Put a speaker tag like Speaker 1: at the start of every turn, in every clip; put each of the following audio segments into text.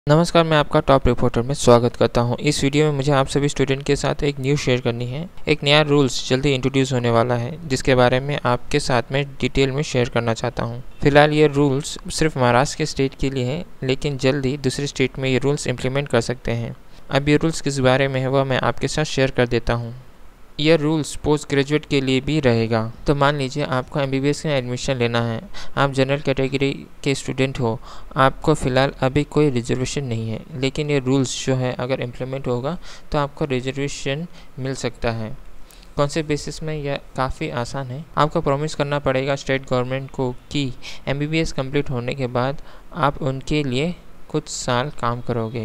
Speaker 1: नमस्कार, मैं आपका टॉप रिपोर्टर में स्वागत करता हूं। इस वीडियो में मुझे आप सभी स्टूडेंट के साथ एक न्यूज़ शेयर करनी है। एक नया रूल्स जल्दी इंट्रोड्यूस होने वाला है, जिसके बारे में आपके साथ में डिटेल में शेयर करना चाहता हूं। फिलहाल ये रूल्स सिर्फ महाराष्ट्र के स्टेट के लिए है, लेकिन जल्दी दूसरे स्टेट में ये रूल्स इम्प्लीमेंट कर सकते हैं। अब ये रूल्स किस बारे में है वह मैं आपके साथ शेयर कर देता हूँ। यह रूल्स पोस्ट ग्रेजुएट के लिए भी रहेगा। तो मान लीजिए आपको एमबीबीएस में एडमिशन लेना है, आप जनरल कैटेगरी के स्टूडेंट हो, आपको फ़िलहाल अभी कोई रिजर्वेशन नहीं है, लेकिन ये रूल्स जो है अगर इम्प्लीमेंट होगा तो आपको रिजर्वेशन मिल सकता है। कौन से बेसिस में? यह काफ़ी आसान है। आपको प्रॉमिस करना पड़ेगा स्टेट गवर्नमेंट को कि एमबीबीएस कंप्लीट होने के बाद आप उनके लिए कुछ साल काम करोगे।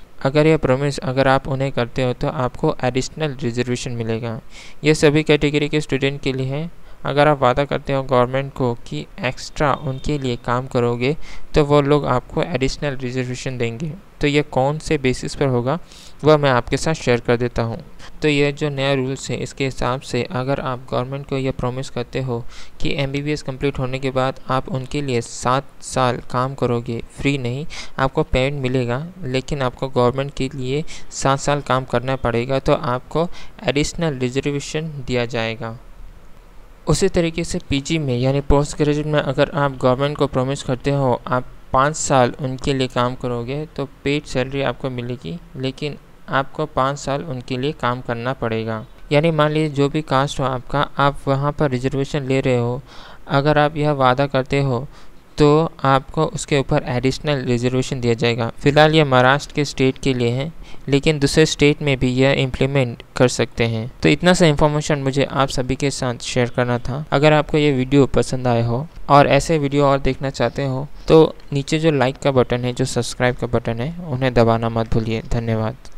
Speaker 1: अगर आप उन्हें करते हो तो आपको एडिशनल रिजर्वेशन मिलेगा। ये सभी कैटेगरी के स्टूडेंट के लिए है। अगर आप वादा करते हो गवर्नमेंट को कि एक्स्ट्रा उनके लिए काम करोगे तो वो लोग आपको एडिशनल रिजर्वेशन देंगे। तो ये कौन से बेसिस पर होगा वह मैं आपके साथ शेयर कर देता हूँ। तो यह जो नया रूल्स है, इसके हिसाब से अगर आप गवर्नमेंट को यह प्रॉमिस करते हो कि एमबीबीएस कंप्लीट होने के बाद आप उनके लिए 7 साल काम करोगे, फ्री नहीं, आपको पेमेंट मिलेगा, लेकिन आपको गवर्नमेंट के लिए 7 साल काम करना पड़ेगा, तो आपको एडिशनल रिजर्वेशन दिया जाएगा। उसी तरीके से पीजी में यानी पोस्ट ग्रेजुएट में अगर आप गवर्नमेंट को प्रॉमिस करते हो आप 5 साल उनके लिए काम करोगे तो पेड सैलरी आपको मिलेगी, लेकिन आपको 5 साल उनके लिए काम करना पड़ेगा। यानी मान लीजिए जो भी कास्ट हो आपका, आप वहाँ पर रिजर्वेशन ले रहे हो, अगर आप यह वादा करते हो तो आपको उसके ऊपर एडिशनल रिजर्वेशन दिया जाएगा। फ़िलहाल ये महाराष्ट्र के स्टेट के लिए है, लेकिन दूसरे स्टेट में भी यह इम्प्लीमेंट कर सकते हैं। तो इतना सा इन्फॉर्मेशन मुझे आप सभी के साथ शेयर करना था। अगर आपको ये वीडियो पसंद आए हो और ऐसे वीडियो और देखना चाहते हो तो नीचे जो लाइक का बटन है, जो सब्सक्राइब का बटन है, उन्हें दबाना मत भूलिए। धन्यवाद।